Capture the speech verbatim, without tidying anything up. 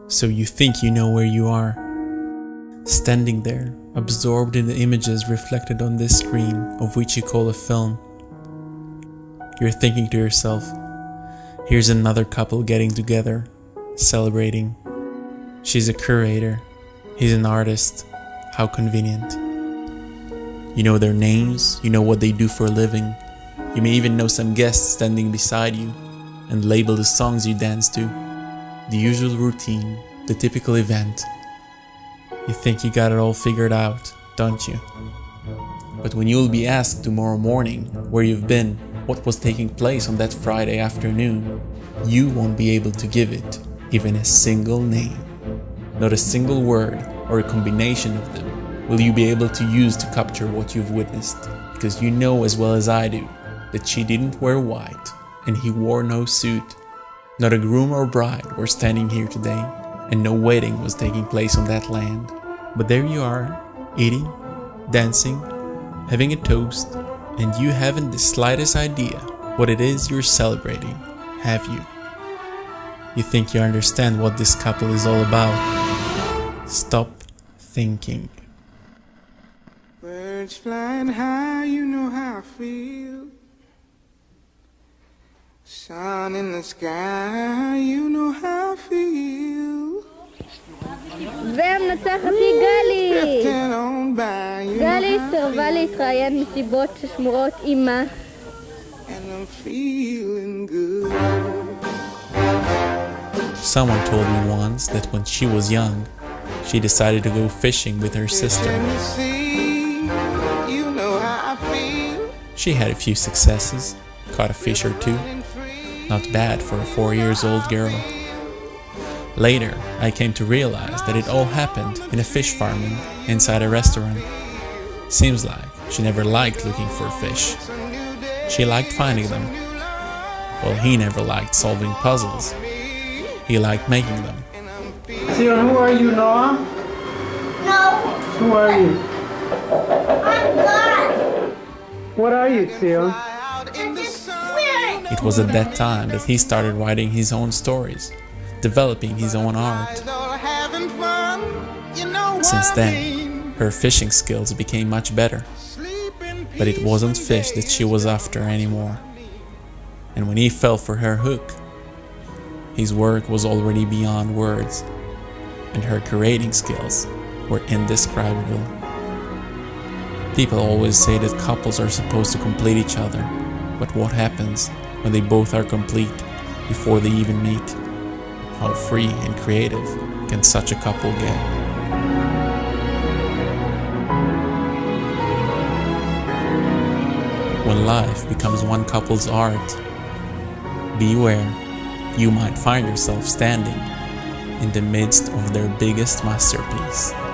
So you think you know where you are, standing there, absorbed in the images reflected on this screen of which you call a film. You're thinking to yourself, here's another couple getting together, celebrating. She's a curator, he's an artist, how convenient. You know their names, you know what they do for a living. You may even know some guests standing beside you and label the songs you dance to. The usual routine, the typical event. You think you got it all figured out, don't you? But when you'll be asked tomorrow morning where you've been, what was taking place on that Friday afternoon, you won't be able to give it even a single name. Not a single word or a combination of them will you be able to use to capture what you've witnessed, because you know as well as I do that she didn't wear white and he wore no suit. Not a groom or bride were standing here today, and no wedding was taking place on that land. But there you are, eating, dancing, having a toast, and you haven't the slightest idea what it is you're celebrating, have you? You think you understand what this couple is all about? Stop thinking. Birds flying high, you know how I feel. Sun in the sky, you know how I feel. והמנצחת היא גלי. גלי סרבה להתראיין מסיבות ששמורות אימה. Someone told me once that when she was young, she decided to go fishing with her sister. She had a few successes, caught a fish or two. Not bad for a four years old girl. Later, I came to realize that it all happened in a fish farming inside a restaurant. Seems like she never liked looking for fish. She liked finding them. Well, he never liked solving puzzles. He liked making them. Sion, who are you, Noah? No. Who are you? I'm God. What are you, Sion? It was at that time that he started writing his own stories, developing his own art. Since then, her fishing skills became much better. But it wasn't fish that she was after anymore. And when he fell for her hook, his work was already beyond words, and her creating skills were indescribable. People always say that couples are supposed to complete each other, but what happens when they both are complete before they even meet? How free and creative can such a couple get? When life becomes one couple's art, beware, you might find yourself standing in the midst of their biggest masterpiece.